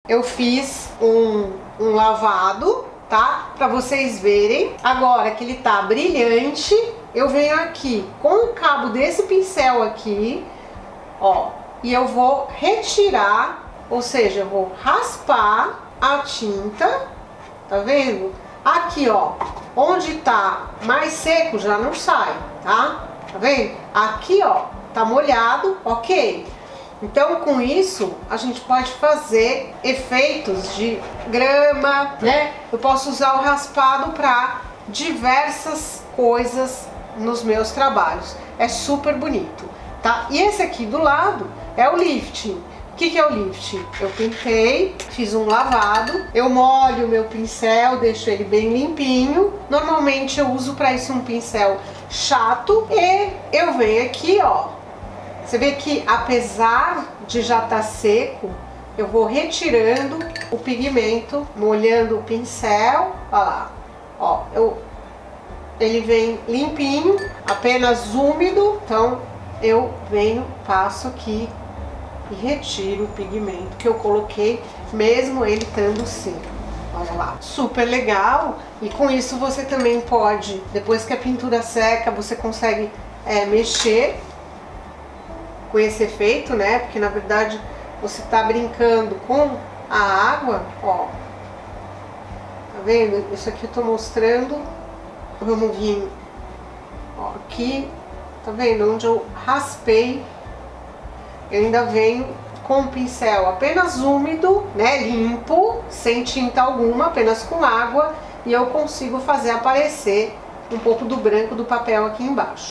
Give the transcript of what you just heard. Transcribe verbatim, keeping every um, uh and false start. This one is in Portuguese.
eu fiz um, um lavado, tá? Pra vocês verem. Agora que ele tá brilhante, eu venho aqui com o cabo desse pincel aqui, ó, e eu vou retirar, ou seja, eu vou raspar a tinta, tá vendo? Aqui, ó, onde tá mais seco já não sai, tá? Tá vendo? Aqui, ó, tá molhado, ok? Então, com isso, a gente pode fazer efeitos de grama, né? Eu posso usar o raspado para diversas coisas nos meus trabalhos. É super bonito, tá? E esse aqui do lado é o lifting. O que que é o lifting? Eu pintei, fiz um lavado, eu molho o meu pincel, deixo ele bem limpinho. Normalmente eu uso para isso um pincel chato e eu venho aqui, ó. Você vê que apesar de já estar seco, eu vou retirando o pigmento, molhando o pincel, ó lá, ó, eu, ele vem limpinho, apenas úmido, então eu venho, passo aqui e retiro o pigmento que eu coloquei, mesmo ele estando seco. Olha lá, super legal. E com isso você também pode, depois que a pintura seca, você consegue é, mexer com esse efeito, né? Porque na verdade você tá brincando com a água, ó. Tá vendo? Isso aqui eu tô mostrando. Vamos vir, ó, aqui, tá vendo? Onde eu raspei, eu ainda venho com o pincel apenas úmido, né? Limpo, sem tinta alguma, apenas com água, e eu consigo fazer aparecer um pouco do branco do papel aqui embaixo.